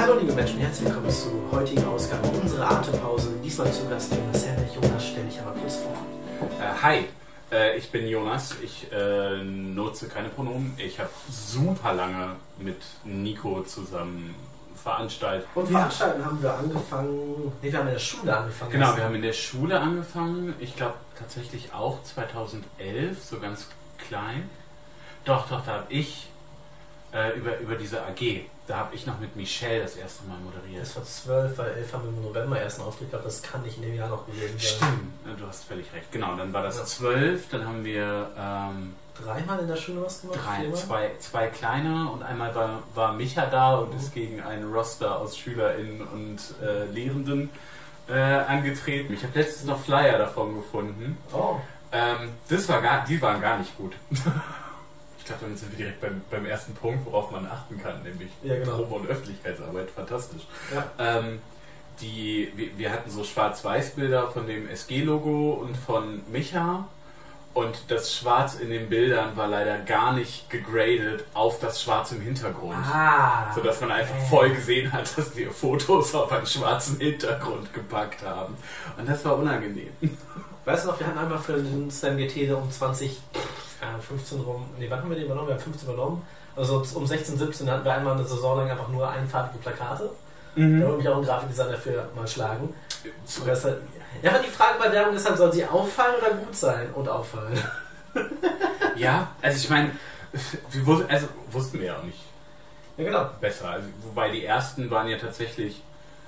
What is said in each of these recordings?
Hallo liebe Menschen, herzlich willkommen zur heutigen Ausgabe unserer Atempause. Diesmal zu Gast Jonas Herr. Jonas, stell dich aber kurz vor. Hi, ich bin Jonas. Ich nutze keine Pronomen. Ich habe super lange mit Nico zusammen veranstaltet. Und veranstalten haben wir angefangen, wir haben in der Schule angefangen. Genau, wir haben in der Schule angefangen. Ich glaube tatsächlich auch 2011, so ganz klein. Doch, da habe ich über diese AG, da habe ich noch mit Michelle das erste Mal moderiert. Das war 12, weil 11 haben wir im November erst einen Auftritt gehabt, das kann nicht in dem Jahr noch gewesen sein. Stimmt, du hast völlig recht. Genau, dann war das 12, dann haben wir... dreimal in der Schule was gemacht? Zwei kleine und einmal war Micha da und ist gegen einen Roster aus SchülerInnen und Lehrenden angetreten. Ich habe letztens noch Flyer davon gefunden. Oh. Die waren gar nicht gut. Ich glaube, damit sind wir direkt beim ersten Punkt, worauf man achten kann, nämlich Promo- und Öffentlichkeitsarbeit. Fantastisch. Ja. Wir hatten so Schwarz-Weiß-Bilder von dem SG-Logo und von Micha. Und das Schwarz in den Bildern war leider gar nicht gegradet auf das Schwarz im Hintergrund. Sodass man einfach voll gesehen hat, dass wir Fotos auf einen schwarzen Hintergrund gepackt haben. Und das war unangenehm. Weißt du noch, wir hatten einmal für den Slam GT um 15 rum, wann haben wir den übernommen? Wir haben 15 übernommen. Also um 16, 17 hatten wir einmal eine Saison lang einfach nur einfarbige Plakate. Da würde mich auch ein Grafikdesigner dafür mal schlagen. Ja, aber die Frage bei Werbung ist halt, soll sie auffallen oder gut sein? Und auffallen. Ja, also ich meine, wussten wir ja auch nicht. Ja, genau. Besser. Also, wobei die ersten waren ja tatsächlich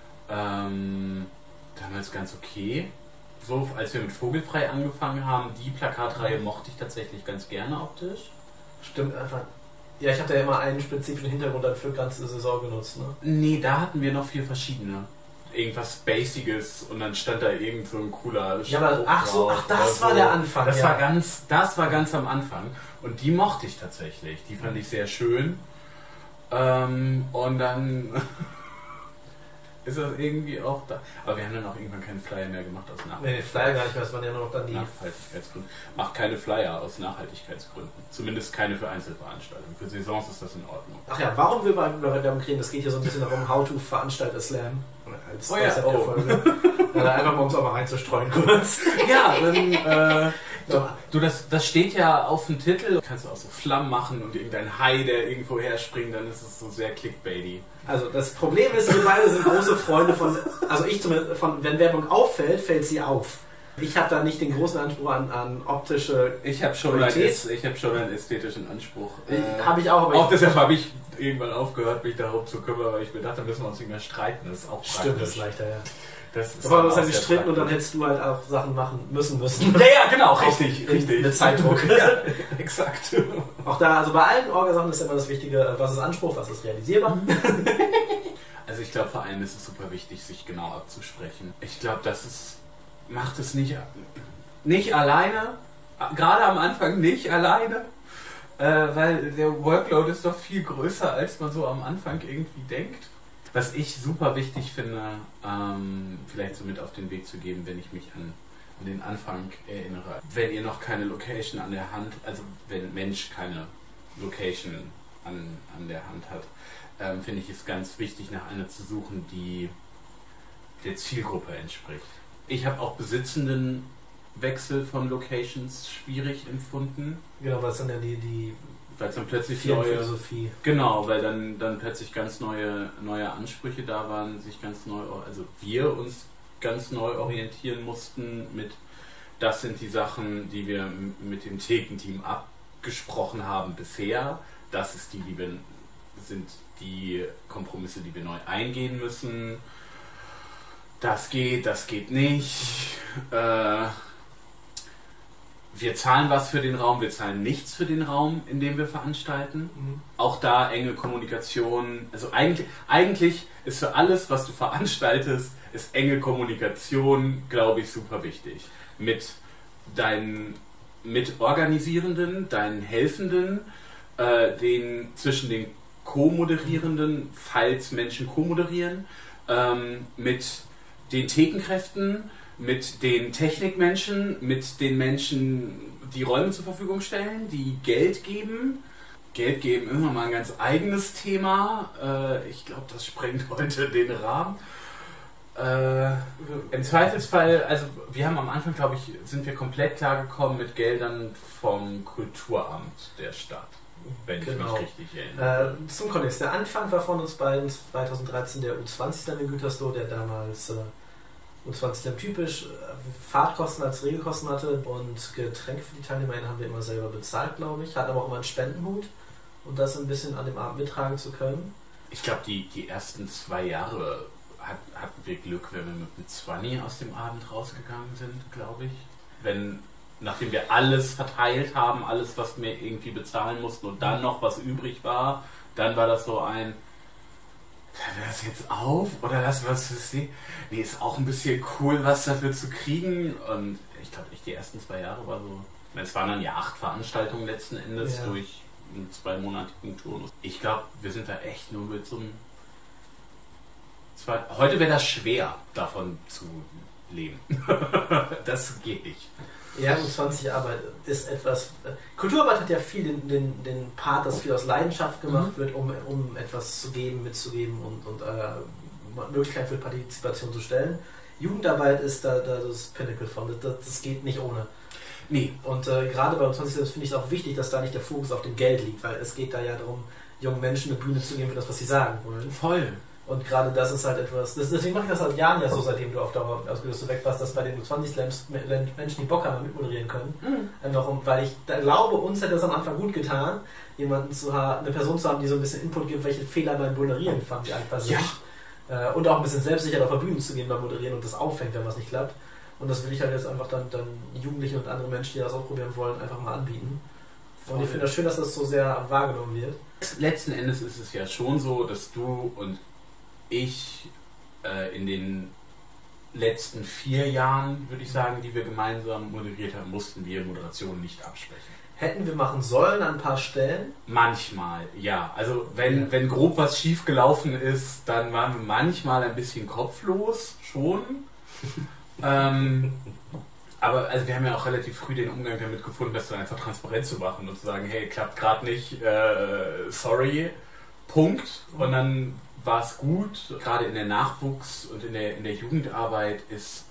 damals ganz okay. So, als wir mit Vogelfrei angefangen haben, die Plakatreihe mochte ich tatsächlich ganz gerne optisch. Stimmt einfach. Ja, ich habe da ja immer einen spezifischen Hintergrund dann für die ganze Saison genutzt, ne? Nee, da hatten wir noch 4 verschiedene. Irgendwas Basiges und dann stand da irgend so ein cooler Spruch. Ja, aber das war der Anfang. Das war ganz am Anfang. Und die mochte ich tatsächlich. Die fand ich sehr schön. Und dann ist das irgendwie auch da. Aber wir haben dann auch irgendwann keine Flyer mehr gemacht aus Nachhaltigkeitsgründen. Nee, Flyer gar nicht mehr, das waren ja nur noch dann die Nachhaltigkeitsgründen. Macht keine Flyer aus Nachhaltigkeitsgründen. Zumindest keine für Einzelveranstaltungen. Für Saisons ist das in Ordnung. Ach ja, warum wir über Werbung reden, das geht hier so ein bisschen darum, how to veranstalten Slam. Als Folge. Einfach mal, um es auch mal reinzustreuen kurz. Ja, dann das steht ja auf dem Titel. Du kannst auch so Flammen machen und irgendein Hai, der irgendwo herspringt, dann ist es so sehr clickbaity. Also das Problem ist, wir beide sind große Freunde von, also ich zumindest, wenn Werbung auffällt, fällt sie auf. Ich habe da nicht den großen Anspruch an optische Ich habe schon einen ästhetischen Anspruch. Habe ich auch. Aber auch deshalb habe ich irgendwann aufgehört, mich darum zu kümmern, weil ich mir dachte, da müssen wir uns nicht mehr streiten. Das ist auch praktisch. Stimmt, das ist leichter, ja. Aber du hast halt gestritten und dann hättest du halt auch Sachen machen müssen. Ja, genau, richtig. Mit Zeitdruck. Ja, exakt. Auch da, also bei allen Orgasachen ist immer das Wichtige, was ist Anspruch, was ist realisierbar. Also ich glaube, vor allem ist es super wichtig, sich genau abzusprechen. Ich glaube, macht es nicht alleine, gerade am Anfang nicht alleine, weil der Workload ist doch viel größer, als man so am Anfang irgendwie denkt. Was ich super wichtig finde, vielleicht so mit auf den Weg zu geben, wenn ich mich an den Anfang erinnere. Wenn ihr noch keine Location an der Hand, also wenn Mensch keine Location an der Hand hat, finde ich es ganz wichtig, nach einer zu suchen, die der Zielgruppe entspricht. Ich habe auch Besitzendenwechsel von Locations schwierig empfunden. Genau, was sind denn weil es dann plötzlich Philosophie. Genau, weil dann plötzlich ganz neue Ansprüche da waren, wir uns ganz neu orientieren mussten mit, das sind die Sachen, die wir mit dem Thekenteam abgesprochen haben bisher, das ist sind die Kompromisse, die wir neu eingehen müssen, das geht nicht, wir zahlen was für den Raum, wir zahlen nichts für den Raum, in dem wir veranstalten. Auch da enge Kommunikation. Also eigentlich ist für alles, was du veranstaltest, ist enge Kommunikation, glaube ich, super wichtig. Mit deinen Mitorganisierenden, deinen Helfenden, zwischen den Co-Moderierenden, falls Menschen co-moderieren, mit den Thekenkräften, mit den Technikmenschen, mit den Menschen, die Räume zur Verfügung stellen, die Geld geben Geld geben ist nochmal ein ganz eigenes Thema. Ich glaube, das sprengt heute den Rahmen. Im Zweifelsfall, also wir haben am Anfang, glaube ich, sind wir komplett klargekommen mit Geldern vom Kulturamt der Stadt. Wenn ich mich richtig erinnere. Zum Kontext. Der Anfang war von uns beiden 2013 der U20 dann in Gütersloh, der damals U20 dann typisch Fahrtkosten als Regelkosten hatte und Getränke für die TeilnehmerInnen haben wir immer selber bezahlt, glaube ich. Hatten aber auch immer einen Spendenhut, um das ein bisschen an dem Abend mittragen zu können. Ich glaube, die ersten 2 Jahre hatten wir Glück, wenn wir mit 20 aus dem Abend rausgegangen sind, glaube ich. Nachdem wir alles verteilt haben, alles, was wir irgendwie bezahlen mussten und dann noch was übrig war, dann war das so ein, hören wir das jetzt auf? Oder das, was ist die? Nee, ist auch ein bisschen cool, was dafür zu kriegen. Und ich glaube, die ersten 2 Jahre war so, es waren dann ja 8 Veranstaltungen letzten Endes durch einen 2-monatigen Turnus. Ich glaube, wir sind da echt nur mit so einem, heute wäre das schwer, davon zu leben. Das geht nicht. Ja, U20-Arbeit ist etwas. Kulturarbeit hat ja viel den Part, dass viel aus Leidenschaft gemacht wird, um etwas zu geben, mitzugeben und Möglichkeiten für Partizipation zu stellen. Jugendarbeit ist da das Pinnacle von. Das geht nicht ohne. Nee. Und gerade bei U20 finde ich es auch wichtig, dass da nicht der Fokus auf dem Geld liegt, weil es geht da ja darum, jungen Menschen eine Bühne zu geben für das, was sie sagen wollen. Voll. Und gerade das ist halt etwas, deswegen mache ich das seit Jahren ja so, seitdem du auf Dauer ausgelöst weg warst, dass bei den U20-Slams Menschen, die Bock haben, mitmoderieren können. Einfach weil ich glaube, uns hätte das am Anfang gut getan, jemanden zu haben, eine Person zu haben, die so ein bisschen Input gibt, welche Fehler beim Moderieren fand, die einfach sind. Ja. Und auch ein bisschen selbstsicher auf der Bühne zu gehen beim Moderieren und das auffängt, wenn was nicht klappt. Und das will ich halt jetzt einfach dann Jugendlichen und andere Menschen, die das auch probieren wollen, einfach mal anbieten. Und ich finde das schön, dass das so sehr wahrgenommen wird. Letzten Endes ist es ja schon so, dass du und ich in den letzten 4 Jahren, würde ich sagen, die wir gemeinsam moderiert haben, mussten wir Moderation nicht absprechen. Hätten wir machen sollen an ein paar Stellen? Manchmal, ja. Also wenn grob was schief gelaufen ist, dann waren wir manchmal ein bisschen kopflos, schon. Aber also wir haben ja auch relativ früh den Umgang damit gefunden, das dann einfach transparent zu machen und zu sagen, hey, klappt gerade nicht, sorry, Punkt. Und dann war es gut. Gerade in der Nachwuchs- und in der Jugendarbeit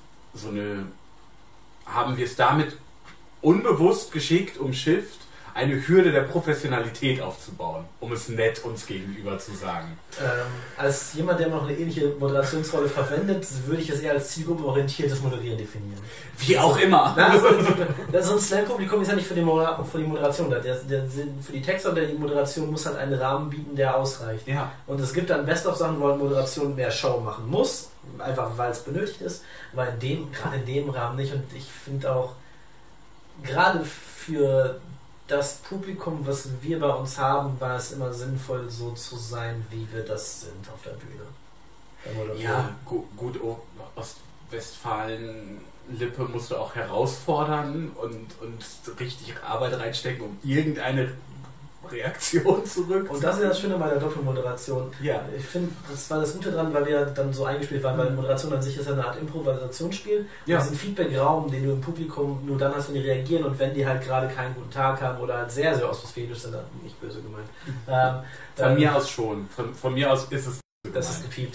haben wir es damit unbewusst geschickt umschifft, eine Hürde der Professionalität aufzubauen, um es nett uns gegenüber zu sagen. Als jemand, der noch eine ähnliche Moderationsrolle verwendet, würde ich es eher als zielgruppenorientiertes Moderieren definieren. Wie auch immer. So ein Slam-Publikum ist ja nicht für die Moderation da. Für die Texte und die Moderation muss halt einen Rahmen bieten, der ausreicht. Ja. Und es gibt dann Best-of-Sachen, wo Moderation mehr Show machen muss, einfach weil es benötigt ist, aber gerade in dem Rahmen nicht. Und ich finde auch, gerade für das Publikum, was wir bei uns haben, war es immer sinnvoll, so zu sein, wie wir das sind auf der Bühne. Ja, gut, Ostwestfalen-Lippe musst du auch herausfordern und richtig Arbeit reinstecken, um irgendeine Reaktion zurück. Und das ist das Schöne bei der Doppelmoderation. Ja. Ich finde, das war das Gute dran, weil wir dann so eingespielt waren, weil Moderation an sich ist ja eine Art Improvisationsspiel. Ja. Diesen Feedback-Raum, den du im Publikum nur dann hast, wenn die reagieren und wenn die halt gerade keinen guten Tag haben oder halt sehr, sehr ostwestfälisch sind, dann nicht böse gemeint. Von mir aus schon. Von mir aus ist es. Das ist gepiept.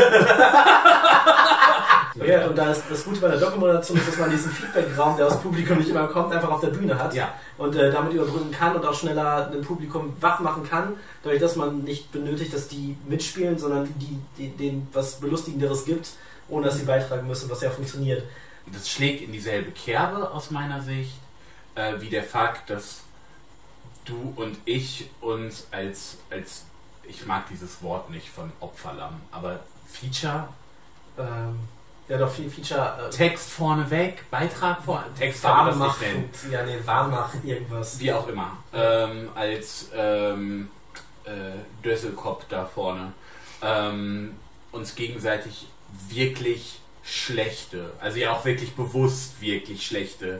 Ja, und das Gute bei der Doppelmoderation ist, dass man diesen Feedback-Raum, der aus dem Publikum nicht immer kommt, einfach auf der Bühne hat. Ja. Und damit überbrücken kann und auch schneller ein Publikum wach machen kann, dadurch, dass man nicht benötigt, dass die mitspielen, sondern denen was Belustigenderes gibt, ohne dass sie beitragen müssen, was ja funktioniert. Das schlägt in dieselbe Kerbe aus meiner Sicht, wie der Fakt, dass du und ich uns als ich mag dieses Wort nicht von Opferlamm, aber Feature... ja, doch viel Feature. Text vorneweg, Beitrag vorne. Text warm machen. Ja, nee, warm machen, irgendwas. Wie auch immer. Als Dösselkopf da vorne. Uns gegenseitig wirklich schlechte, also ja auch wirklich bewusst wirklich schlechte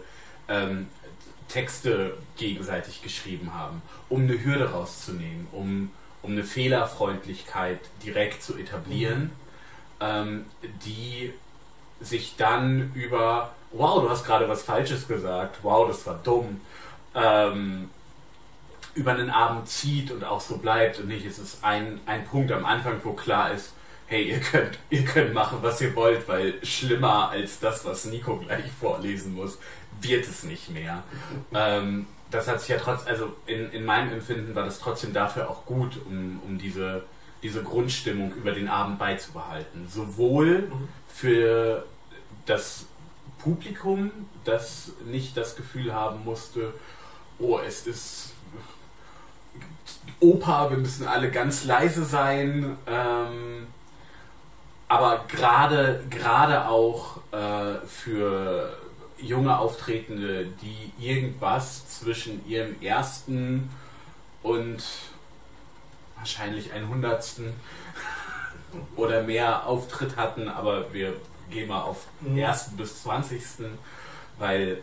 Texte gegenseitig geschrieben haben, um eine Hürde rauszunehmen, um eine Fehlerfreundlichkeit direkt zu etablieren, die sich dann über, wow, du hast gerade was Falsches gesagt, wow, das war dumm, über einen Abend zieht und auch so bleibt und nicht, es ist ein Punkt am Anfang, wo klar ist, hey, ihr könnt machen, was ihr wollt, weil schlimmer als das, was Nico gleich vorlesen muss, wird es nicht mehr. Das hat sich ja trotzdem, also in meinem Empfinden war das trotzdem dafür auch gut, um diese Grundstimmung über den Abend beizubehalten. Sowohl für das Publikum, das nicht das Gefühl haben musste, oh, es ist Oper, wir müssen alle ganz leise sein, aber gerade auch für junge Auftretende, die irgendwas zwischen ihrem ersten und wahrscheinlich 100. oder mehr Auftritt hatten, aber wir gehen mal auf 1. bis 20. Weil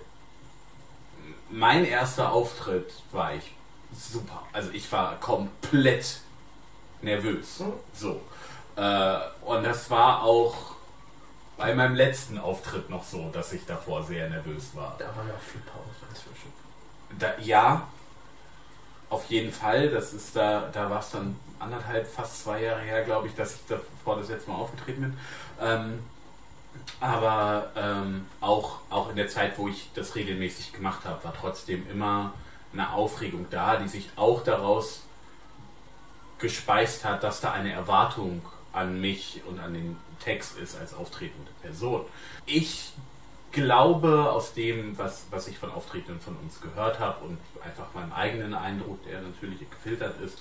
mein erster Auftritt war ich super. Also ich war komplett nervös. So. Und das war auch bei meinem letzten Auftritt noch so, dass ich davor sehr nervös war. Da war ja auch viel Pause inzwischen. Ja, auf jeden Fall. Das ist da war es dann 1,5, fast 2 Jahre her, glaube ich, dass ich davor das letzte Mal aufgetreten bin. Aber auch in der Zeit, wo ich das regelmäßig gemacht habe, war trotzdem immer eine Aufregung da, die sich auch daraus gespeist hat, dass da eine Erwartung an mich und an den Text ist als auftretende Person. Ich glaube, aus dem, was ich von Auftretenden von uns gehört habe und einfach meinem eigenen Eindruck, der natürlich gefiltert ist,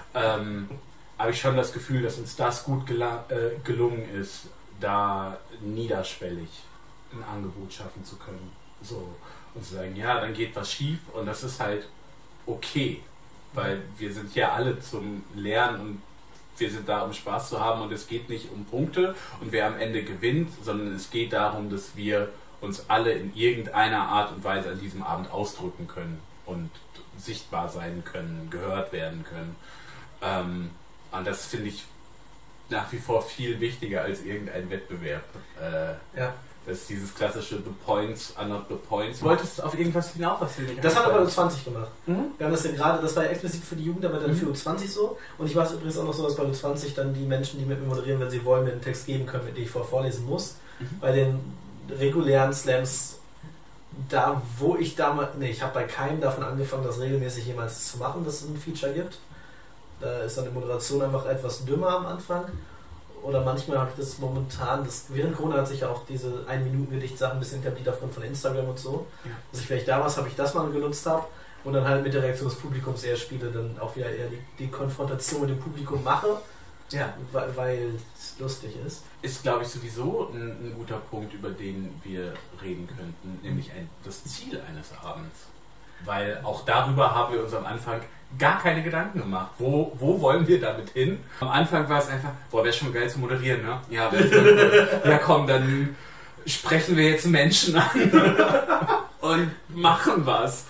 habe ich schon das Gefühl, dass uns das gut gelungen ist, da niederschwellig ein Angebot schaffen zu können. So, und zu sagen, ja, dann geht was schief und das ist halt okay, weil wir sind ja alle zum Lernen und wir sind da, um Spaß zu haben und es geht nicht um Punkte und wer am Ende gewinnt, sondern es geht darum, dass wir uns alle in irgendeiner Art und Weise an diesem Abend ausdrücken können und sichtbar sein können, gehört werden können. Und das finde ich nach wie vor viel wichtiger als irgendein Wettbewerb. Ja. Das ist dieses klassische The Points are not the points. Du wolltest auf irgendwas hinaus, was wir nicht Das haben wir bei U20 gemacht. Mhm. Wir haben das ja gerade, das war ja explizit für die Jugend, aber dann für U20 so. Und ich weiß übrigens auch noch so, dass bei U20 dann die Menschen, die mit mir moderieren, wenn sie wollen, mir einen Text geben können, mit dem ich vorlesen muss. Bei den regulären Slams, da wo ich damals, ich habe bei keinem davon angefangen, das regelmäßig jemals zu machen, dass es ein Feature gibt. Da ist dann die Moderation einfach etwas dümmer am Anfang. Oder manchmal habe ich das momentan, während Corona hat sich ja auch diese 1-Minuten-Gedicht-Sachen ein bisschen etabliert aufgrund von Instagram und so. Ja. Dass ich vielleicht damals habe ich das mal genutzt habe und dann halt mit der Reaktion des Publikums eher spiele, dann auch wieder eher die Konfrontation mit dem Publikum mache, ja, weil es lustig ist. Ist, glaube ich, sowieso ein guter Punkt, über den wir reden könnten, nämlich das Ziel eines Abends. Weil auch darüber haben wir uns am Anfang gar keine Gedanken gemacht. Wo wollen wir damit hin? Am Anfang war es einfach, wäre schon geil zu moderieren, ne? Ja, ja komm, dann sprechen wir jetzt Menschen an und machen was.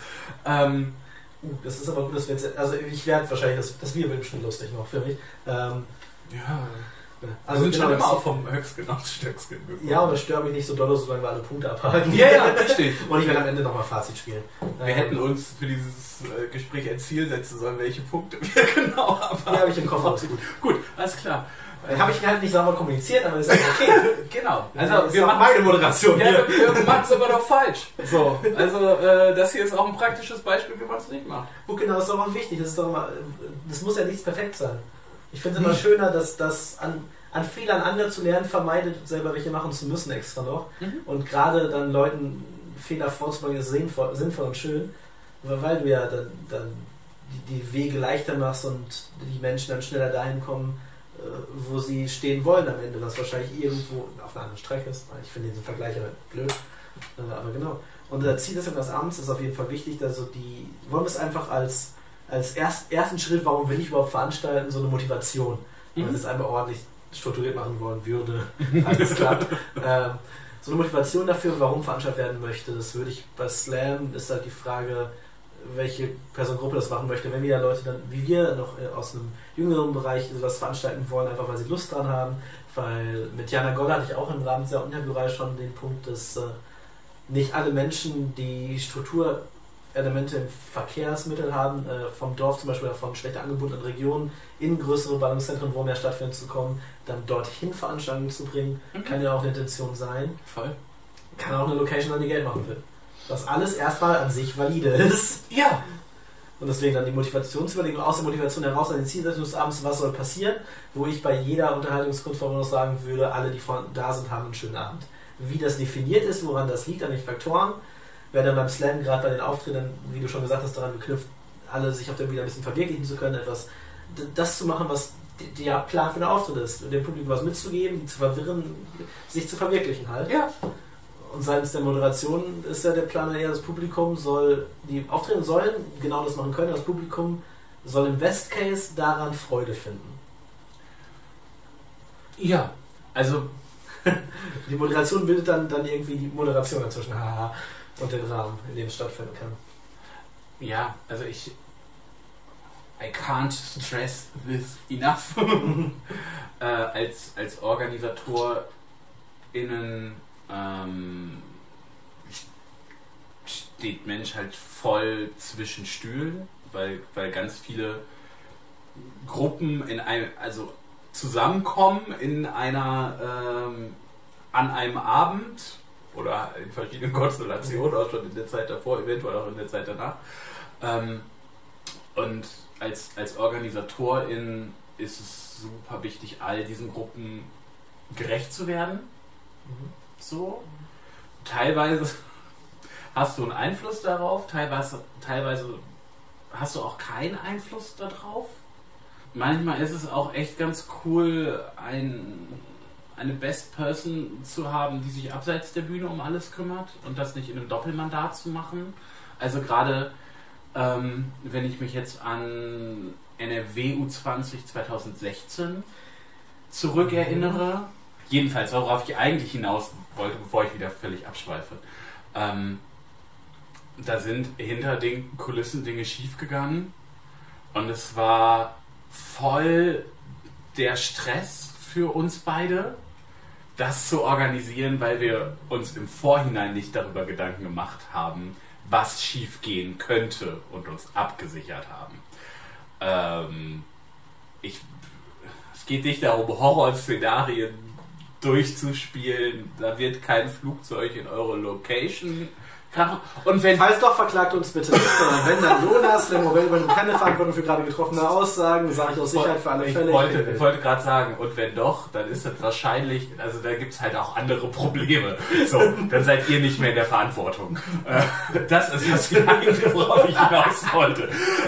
Das ist aber gut, dass wir jetzt, also ich werde wahrscheinlich, das wir bestimmt lustig noch für mich. Ja. Also wir sind schon immer auch vom Höchstgen aufs Stöcksken gekommen. Ja, und das stört mich nicht so doll, solange wir alle Punkte abhalten. Ja, richtig. Und ich werde am Ende nochmal Fazit spielen. Wir hätten uns für dieses Gespräch ein Ziel setzen sollen, welche Punkte wir genau haben. Ja, habe ich im Kopf. Alles gut, alles klar. Habe ich halt nicht sauber kommuniziert, aber das ist okay. Genau. Also wir machen meine Moderation. Ja, wir machen es aber doch falsch. So, also das hier ist auch ein praktisches Beispiel, wie man es nicht macht. Oh, genau, das ist doch mal wichtig. Das muss ja nichts perfekt sein. Ich finde es immer schöner, dass das an Fehlern andere zu lernen vermeidet, selber welche machen zu müssen extra noch. Und gerade dann Leuten Fehler vorzubringen ist sinnvoll und schön, weil du ja dann die Wege leichter machst und die Menschen dann schneller dahin kommen, wo sie stehen wollen am Ende, was wahrscheinlich irgendwo auf einer anderen Strecke ist. Ich finde diesen Vergleich aber blöd, aber genau. Und das Ziel des Abends ist auf jeden Fall wichtig, dass wollen wir es einfach als ersten Schritt, warum will ich überhaupt veranstalten, so eine Motivation. Wenn wir es einmal ordentlich strukturiert machen wollen würde, alles klappt. So eine Motivation dafür, warum veranstaltet werden möchte, das würde ich bei Slam, ist halt die Frage, welche Personengruppe das machen möchte. Wenn wir Leute dann, wie wir, noch aus einem jüngeren Bereich sowas veranstalten wollen, einfach weil sie Lust dran haben, weil mit Jana Goll hatte ich auch im Rahmen dieser Interviewreihe schon den Punkt, dass nicht alle Menschen die Struktur Elemente im Verkehrsmittel haben, vom Dorf zum Beispiel oder von schlechter angebundenen Regionen in größere Ballungszentren, wo mehr stattfindet, zu kommen, dann dorthin Veranstaltungen zu bringen, kann ja auch eine Intention sein. Voll. Kann auch eine Location, an die Geld machen will. Was alles erstmal an sich valide ist. Ja. Und deswegen dann die Motivationsüberlegung, aus der Motivation heraus an den Zielsetzungen des Abends, was soll passieren, wo ich bei jeder Unterhaltungsgrundform noch sagen würde, alle, die da sind, haben einen schönen Abend. Wie das definiert ist, woran das liegt, an den Faktoren, wer dann beim Slam, gerade bei den Auftritten, wie du schon gesagt hast, daran geknüpft, alle sich auf der Bühne ein bisschen verwirklichen zu können, etwas, das zu machen, was der Plan für den Auftritt ist, und dem Publikum was mitzugeben, die zu verwirren, sich zu verwirklichen halt. Ja. Und seitens der Moderation ist ja der Plan eher, das Publikum soll, die Auftritte sollen genau das machen können, das Publikum soll im Best Case daran Freude finden. Ja, also die Moderation bildet dann irgendwie die Moderation dazwischen, haha, und den Rahmen, in dem es stattfinden kann. Ja, also I can't stress this enough. Als OrganisatorInnen steht Mensch halt voll zwischen Stühlen, weil ganz viele Gruppen zusammenkommen an einem Abend oder in verschiedenen Konstellationen, auch schon in der Zeit davor, eventuell auch in der Zeit danach. Und als Organisatorin ist es super wichtig, all diesen Gruppen gerecht zu werden. So. Teilweise hast du einen Einfluss darauf, teilweise hast du auch keinen Einfluss darauf. Manchmal ist es auch echt ganz cool, eine Best Person zu haben, die sich abseits der Bühne um alles kümmert und das nicht in einem Doppelmandat zu machen. Also gerade wenn ich mich jetzt an NRW U20 2016 zurückerinnere, jedenfalls worauf ich eigentlich hinaus wollte, bevor ich wieder völlig abschweife, da sind hinter den Kulissen Dinge schiefgegangen und es war voll der Stress für uns beide, das zu organisieren, weil wir uns im Vorhinein nicht darüber Gedanken gemacht haben, was schief gehen könnte und uns abgesichert haben. Es geht nicht darum, Horrorszenarien durchzuspielen, da wird kein Flugzeug in eure Location krachen. Und wenn falls doch, verklagt uns bitte nicht, sondern wenn, dann Jonas, Lemovel übernimmt keine Verantwortung für gerade getroffene Aussagen, sage ich aus Sicherheit für alle Fälle. Ich wollte gerade sagen, und wenn doch, dann ist das wahrscheinlich, also da gibt es halt auch andere Probleme. So, dann seid ihr nicht mehr in der Verantwortung. Das ist das eigentlich, worauf ich hinaus wollte.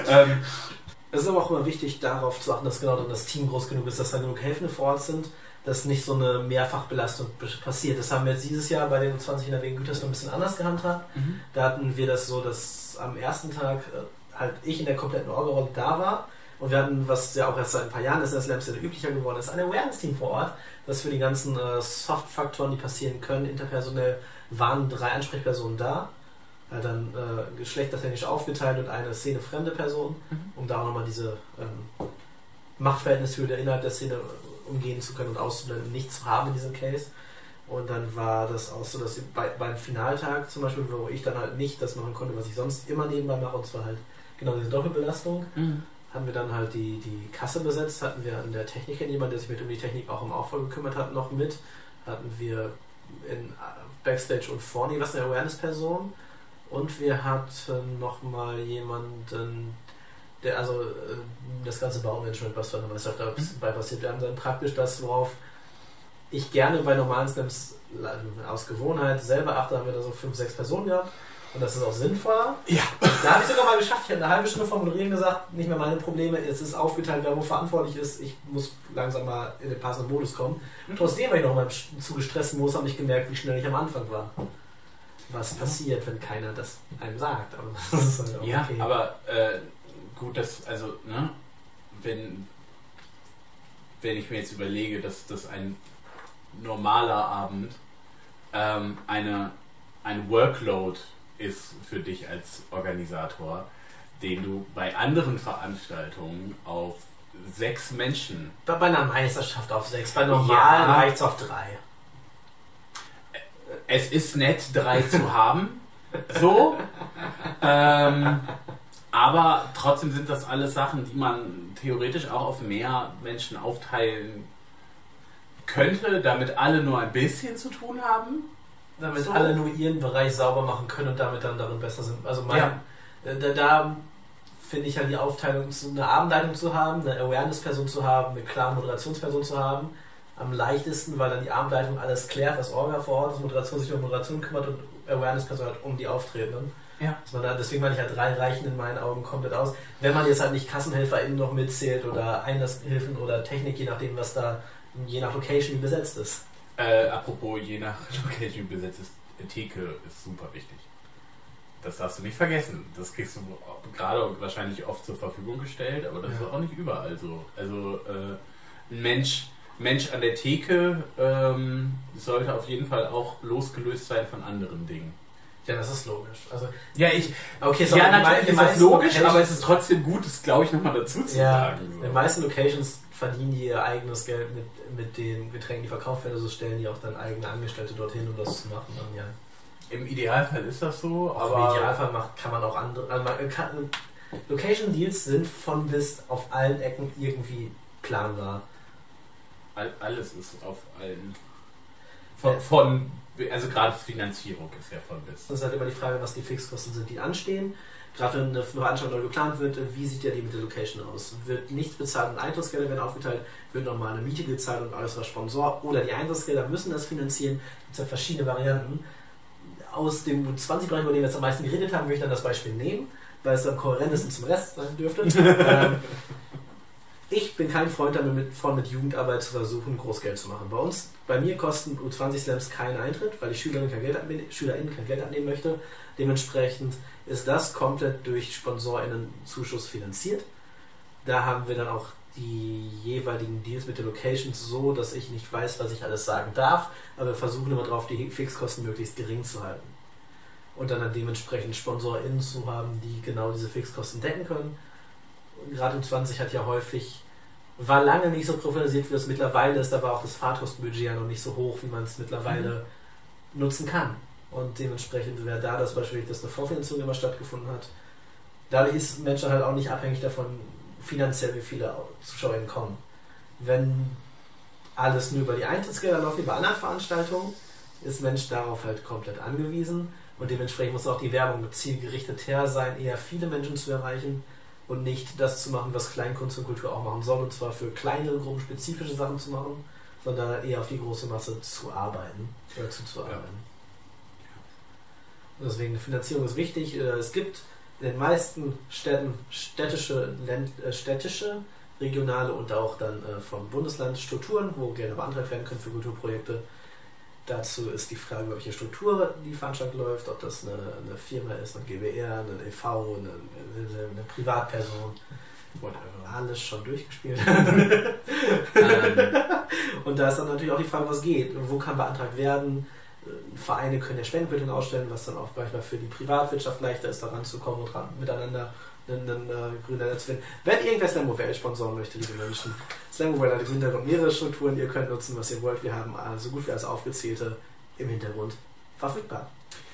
Es ist aber auch immer wichtig, darauf zu achten, dass genau dann das Team groß genug ist, dass da genug Helfende vor Ort sind, dass nicht so eine Mehrfachbelastung passiert. Das haben wir jetzt dieses Jahr bei den 20 in der Wegen Gütersloh ein bisschen anders gehandhabt. Da hatten wir das so, dass am ersten Tag halt ich in der kompletten Orga-Rolle da war und wir hatten, was ja auch erst seit ein paar Jahren ist, in der Slam-Szene üblicher geworden ist, ein Awareness-Team vor Ort, das für die ganzen Soft-Faktoren, die passieren können, interpersonell waren 3 Ansprechpersonen da, dann geschlechtertechnisch aufgeteilt und eine szenefremde Person, um da auch nochmal diese Machtverhältnishöhe innerhalb der Szene umgehen zu können und auszublenden, nichts zu haben in diesem Case. Und dann war das auch so, dass beim Finaltag zum Beispiel, wo ich dann halt nicht das machen konnte, was ich sonst immer nebenbei mache, und zwar halt genau diese Doppelbelastung, haben wir dann halt die Kasse besetzt, hatten wir an der Technik jemand, der sich mit um die Technik auch im Aufbau gekümmert hat, noch mit. Hatten wir in Backstage und vorne was eine Awareness-Person und wir hatten nochmal jemanden, der das ganze Baumanagement, was dabei passiert. Wir haben dann praktisch das, worauf ich gerne bei normalen Slams aus Gewohnheit selber achte, haben wir da so 5, 6 Personen gehabt und das ist auch sinnvoller. Ja. Da habe ich sogar mal geschafft, ich habe eine halbe Stunde vom Moderieren gesagt, nicht mehr meine Probleme, es ist aufgeteilt, wer wo verantwortlich ist, ich muss langsam mal in den passenden Modus kommen. Trotzdem war ich noch in meinem zu gestressten Modus, habe ich gemerkt, wie schnell ich am Anfang war. Was passiert, wenn keiner das einem sagt. Aber das ist halt auch okay. Ja, aber gut, wenn ich mir jetzt überlege, dass das ein normaler Abend ein Workload ist für dich als Organisator, den du bei anderen Veranstaltungen auf 6 Menschen... Bei einer Meisterschaft auf 6, bei normalen reicht es auf 3. Es ist nett, 3 zu haben. So. Aber trotzdem sind das alles Sachen, die man theoretisch auch auf mehr Menschen aufteilen könnte, damit alle nur ein bisschen zu tun haben. Damit alle nur ihren Bereich sauber machen können und damit dann darin besser sind. Also da finde ich halt die Aufteilung, eine Abendleitung zu haben, eine Awareness-Person zu haben, eine klare Moderationsperson zu haben, am leichtesten, weil dann die Abendleitung alles klärt, das Orga vor Ort, das Moderation sich um Moderation kümmert und Awareness-Person halt um die Auftretenden. Ja. Deswegen meine ich halt 3 reichen in meinen Augen komplett aus. Wenn man jetzt halt nicht KassenhelferInnen noch mitzählt oder Einlasshilfen oder Technik, je nachdem, was da je nach Location besetzt ist. Apropos, je nach Location besetzt ist, Theke ist super wichtig. Das darfst du nicht vergessen. Das kriegst du gerade wahrscheinlich oft zur Verfügung gestellt, aber das ist auch nicht überall so. Also ein Mensch an der Theke sollte auf jeden Fall auch losgelöst sein von anderen Dingen. Ja, das ist logisch. Also, natürlich ist das logisch, aber es ist trotzdem gut, das glaube ich nochmal dazu zu sagen. So. In den meisten Locations verdienen die ihr eigenes Geld mit den Getränken, die verkauft werden, also stellen die auch dann eigene Angestellte dorthin, um das zu machen. Dann, ja. Im Idealfall ist das so, aber... Im Idealfall kann man auch andere... Location Deals sind von bis auf allen Ecken irgendwie planbar. Alles ist auf allen... Also gerade Finanzierung ist ja von bis. Das ist halt immer die Frage, was die Fixkosten sind, die anstehen. Gerade wenn eine Veranstaltung neu geplant wird, wie sieht ja die mit der Location aus? Wird nichts bezahlt und Eintrittsgelder werden aufgeteilt, wird nochmal eine Miete gezahlt und alles was Sponsor oder die Eintrittsgelder müssen das finanzieren. Es gibt ja verschiedene Varianten. Aus dem 20-Bereich, über den wir jetzt am meisten geredet haben, würde ich dann das Beispiel nehmen, weil es am kohärentesten zum Rest sein dürfte. Ich bin kein Freund davon, mit Jugendarbeit zu versuchen, Großgeld zu machen. Bei mir kosten U20 Slams keinen Eintritt, weil die SchülerInnen kein Geld abnehmen möchte. Dementsprechend ist das komplett durch SponsorInnen-Zuschuss finanziert. Da haben wir dann auch die jeweiligen Deals mit den Locations so, dass ich nicht weiß, was ich alles sagen darf, aber wir versuchen immer darauf, die Fixkosten möglichst gering zu halten. Und dann dementsprechend SponsorInnen zu haben, die genau diese Fixkosten decken können. Gerade U20 war lange nicht so professionalisiert, wie es mittlerweile ist, aber auch das Fahrtkostenbudget ja noch nicht so hoch, wie man es mittlerweile nutzen kann. Und dementsprechend wäre da das Beispiel, dass eine Vorfinanzierung immer stattgefunden hat. Dadurch ist Menschen halt auch nicht abhängig davon, finanziell wie viele ZuschauerInnen kommen. Wenn alles nur über die Eintrittsgelder läuft, wie bei anderen Veranstaltungen, ist Mensch darauf halt komplett angewiesen. Und dementsprechend muss auch die Werbung zielgerichtet her sein, eher viele Menschen zu erreichen und nicht das zu machen, was Kleinkunst und Kultur auch machen soll, und zwar für kleinere Gruppen spezifische Sachen zu machen, sondern eher auf die große Masse zu arbeiten oder zuzuarbeiten. Ja. Deswegen eine Finanzierung ist wichtig. Es gibt in den meisten Städten städtische, regionale und auch dann vom Bundesland Strukturen, wo Gelder beantragt werden können für Kulturprojekte. Dazu ist die Frage, welche Struktur die Veranstaltung läuft, ob das eine Firma ist, eine GbR, eine e.V., eine Privatperson. Alles schon durchgespielt. Und da ist dann natürlich auch die Frage, was geht. Wo kann beantragt werden? Vereine können ja Spendenquittung ausstellen, was dann auch manchmal für die Privatwirtschaft leichter ist, da ranzukommen und miteinander einen grünen Netz finden. Wenn irgendwer Slammo sponsoren möchte, liebe Menschen, Slammo hat im Hintergrund mehrere Strukturen, ihr könnt nutzen, was ihr wollt. Wir haben so gut wie alles aufgezählte im Hintergrund verfügbar.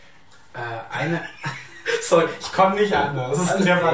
Sorry, ich komme nicht anders. Das ist der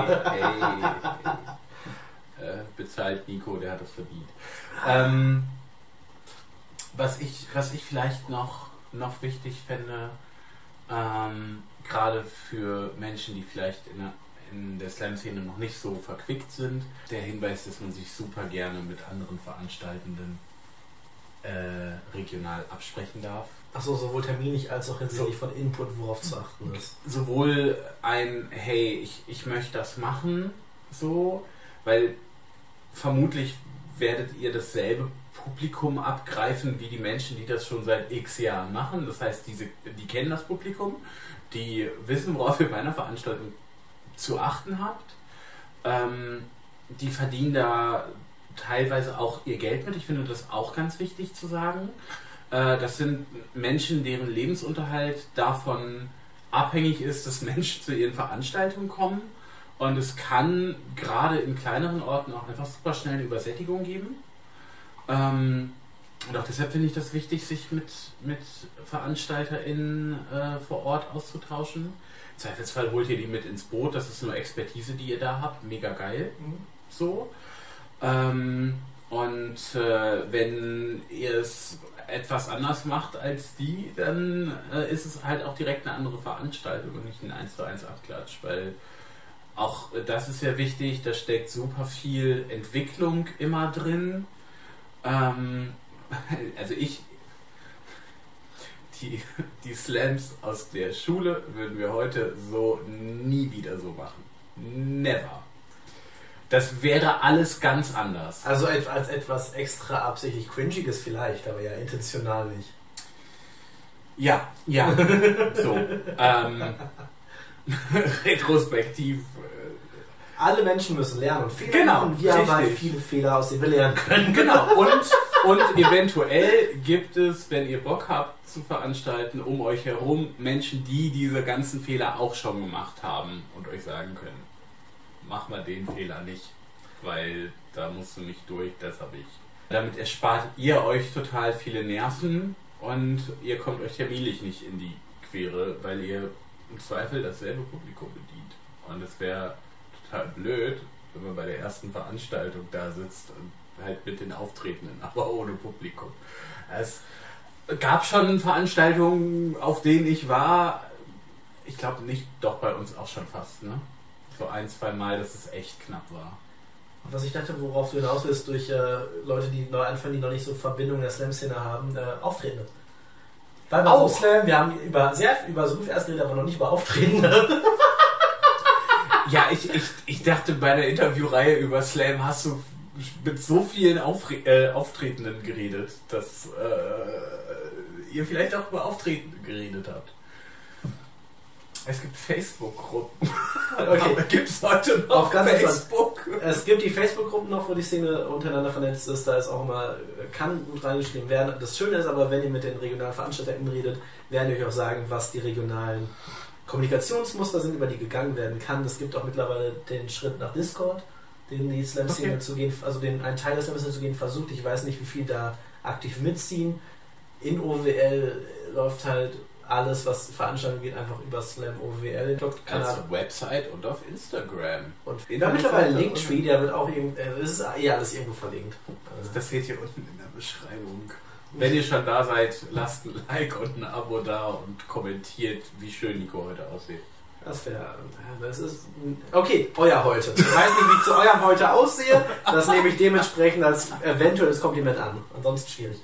bezahlt Nico, der hat das verdient. Was ich vielleicht noch wichtig fände, gerade für Menschen, die vielleicht in der Slam-Szene noch nicht so verquickt sind, der Hinweis, dass man sich super gerne mit anderen Veranstaltenden regional absprechen darf. Achso, sowohl terminlich als auch hinsichtlich von Input, worauf zu achten ist. Sowohl hey, ich möchte das machen, so, weil vermutlich werdet ihr dasselbe Publikum abgreifen wie die Menschen, die das schon seit x Jahren machen. Das heißt, die kennen das Publikum, die wissen, worauf ihr bei einer Veranstaltung zu achten habt. Die verdienen da teilweise auch ihr Geld mit. Ich finde das auch ganz wichtig zu sagen. Das sind Menschen, deren Lebensunterhalt davon abhängig ist, dass Menschen zu ihren Veranstaltungen kommen. Und es kann gerade in kleineren Orten auch einfach super schnell eine Übersättigung geben. Und auch deshalb finde ich das wichtig, sich mit VeranstalterInnen vor Ort auszutauschen. Im Zweifelsfall holt ihr die mit ins Boot, das ist nur Expertise, die ihr da habt, mega geil. So. Wenn ihr es etwas anders macht als die, dann ist es halt auch direkt eine andere Veranstaltung und nicht ein 1:1 Abklatsch, weil auch das ist ja wichtig, da steckt super viel Entwicklung immer drin. Also die Slams aus der Schule würden wir heute so nie wieder so machen. Never. Das wäre alles ganz anders. Also als etwas extra absichtlich Cringiges vielleicht, aber ja intentional nicht. Ja. So. Retrospektiv. Alle Menschen müssen lernen und Fehler genau, machen. Wir haben halt viele Fehler, aus denen wir lernen können. Genau. Und eventuell gibt es, wenn ihr Bock habt zu veranstalten, um euch herum Menschen, die diese ganzen Fehler auch schon gemacht haben und euch sagen können, mach mal den Fehler nicht, weil da musst du nicht durch, das habe ich. Damit erspart ihr euch total viele Nerven und ihr kommt euch terminlich nicht in die Quere, weil ihr im Zweifel dasselbe Publikum bedient. Und es wäre total blöd, wenn man bei der ersten Veranstaltung da sitzt und halt mit den Auftretenden, aber ohne Publikum. Es gab schon Veranstaltungen, auf denen ich war, ich glaube nicht, doch bei uns auch schon fast, ne? So 1-2 Mal, dass es echt knapp war. Was ich dachte, worauf du hinaus willst, durch Leute, die neu anfangen, die noch nicht so Verbindung in der Slam-Szene haben, Auftretende. Weil bei Slam, wir haben sehr über so erst geredet, aber noch nicht über Auftretende. Ja, ich dachte, bei der Interviewreihe über Slam hast du mit so vielen Auftretenden geredet, dass ihr vielleicht auch über Auftretende geredet habt. Es gibt Facebook-Gruppen. Okay. Gibt es heute noch Facebook? Es gibt die Facebook-Gruppen noch, wo die Szene untereinander vernetzt ist. Da ist auch immer, kann gut reingeschrieben werden. Das Schöne ist aber, wenn ihr mit den regionalen VeranstalterInnen redet, werden die euch auch sagen, was die regionalen Kommunikationsmuster sind, über die gegangen werden kann. Es gibt auch mittlerweile den Schritt nach Discord, den die Slam-Szene zu gehen, also ein Teil der Slam-Szene zu gehen versucht. Ich weiß nicht, wie viel da aktiv mitziehen. In OWL läuft halt alles, was Veranstaltungen geht, einfach über Slam OWL. Als Website und auf Instagram. Und wir haben mittlerweile einen Linktree, der wird auch es ist alles irgendwo verlinkt. Das seht ihr unten in der Beschreibung. Wenn ihr schon da seid, lasst ein Like und ein Abo da und kommentiert, wie schön Nico heute aussieht. Das ist okay, euer Heute. Ich weiß nicht, wie ich zu eurem Heute aussehe. Das nehme ich dementsprechend als eventuelles Kompliment an. Ansonsten schwierig.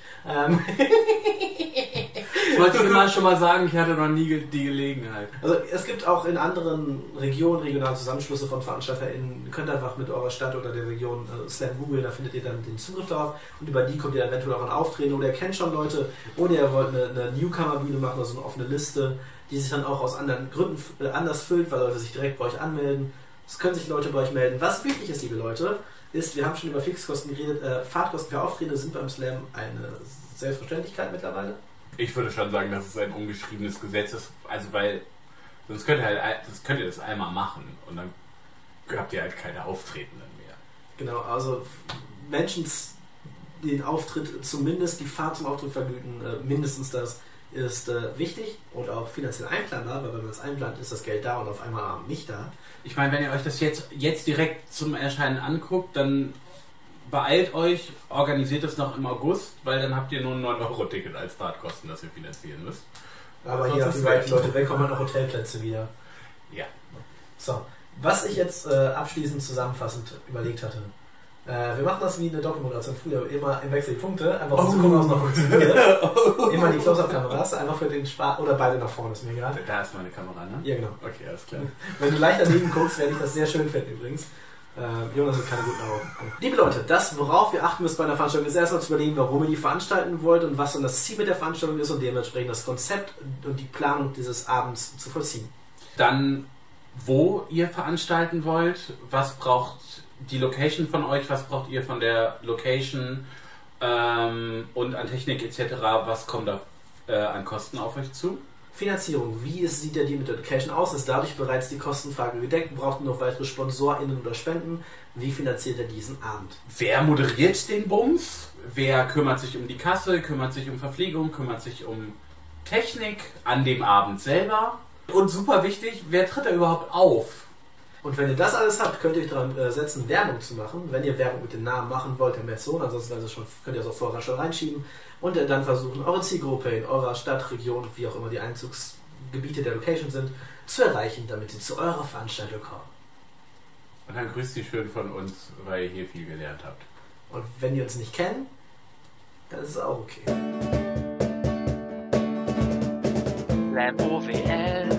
Ich wollte immer schon mal sagen, ich hatte noch nie die Gelegenheit. Also es gibt auch in anderen Regionen regionale Zusammenschlüsse von VeranstalterInnen. Ihr könnt einfach mit eurer Stadt oder der Region Slam googeln, da findet ihr dann den Zugriff darauf und über die kommt ihr eventuell auch an Auftreten oder ihr kennt schon Leute oder ihr wollt eine Newcomer-Bühne machen, also eine offene Liste, die sich dann auch aus anderen Gründen anders füllt, weil Leute sich direkt bei euch anmelden. Es können sich Leute bei euch melden. Was wichtig ist, liebe Leute, ist, wir haben schon über Fixkosten geredet, Fahrtkosten für Auftritte sind beim Slam eine Selbstverständlichkeit mittlerweile. Ich würde schon sagen, dass es ein ungeschriebenes Gesetz ist, also weil sonst könnt ihr das einmal machen und dann habt ihr halt keine Auftretenden mehr. Genau, also Menschen den Auftritt, zumindest die Fahrt zum Auftritt vergüten, mindestens das ist wichtig und auch finanziell einplanbar, weil wenn man es einplant, ist das Geld da und auf einmal nicht da. Ich meine, wenn ihr euch das jetzt direkt zum Erscheinen anguckt, dann beeilt euch, organisiert es noch im August, weil dann habt ihr nur ein 9-Euro-Ticket als Fahrtkosten, das ihr finanzieren müsst. Aber hier, wie weit die Leute wegkommen, noch Hotelplätze wieder. Ja. So, was ich jetzt abschließend zusammenfassend überlegt hatte. Wir machen das wie eine Doppelmoderation früher, immer im Wechsel die Punkte, einfach so zu gucken, was noch funktioniert. Immer die Close-Up-Kameras, einfach für den Spaß, oder beide nach vorne, ist mir egal. Da ist meine Kamera, ne? Ja, genau. Okay, alles klar. Wenn du leicht daneben guckst, werde ich das sehr schön finden übrigens. Jonas hat keine guten Augen. Liebe Leute, das, worauf ihr achten müsst bei einer Veranstaltung, ist erstmal zu überlegen, warum ihr die veranstalten wollt und was dann das Ziel mit der Veranstaltung ist und dementsprechend das Konzept und die Planung dieses Abends zu vollziehen. Dann, wo ihr veranstalten wollt, was braucht die Location von euch, was braucht ihr von der Location und an Technik etc., was kommt da an Kosten auf euch zu? Finanzierung. Wie sieht der Deal mit Education aus? Ist dadurch bereits die Kostenfrage gedeckt? Braucht noch weitere SponsorInnen oder Spenden? Wie finanziert er diesen Abend? Wer moderiert den Bums? Wer kümmert sich um die Kasse, kümmert sich um Verpflegung, kümmert sich um Technik an dem Abend selber? Und super wichtig, wer tritt da überhaupt auf? Und wenn ihr das alles habt, könnt ihr euch daran setzen, Werbung zu machen. Wenn ihr Werbung mit dem Namen machen wollt, der Metzone, ansonsten könnt ihr es auch vorher schon reinschieben. Und dann versuchen, eure Zielgruppe in eurer Stadt, Region, wie auch immer die Einzugsgebiete der Location sind, zu erreichen, damit sie zu eurer Veranstaltung kommen. Und dann grüßt sie schön von uns, weil ihr hier viel gelernt habt. Und wenn die uns nicht kennen, dann ist es auch okay. LAMOWL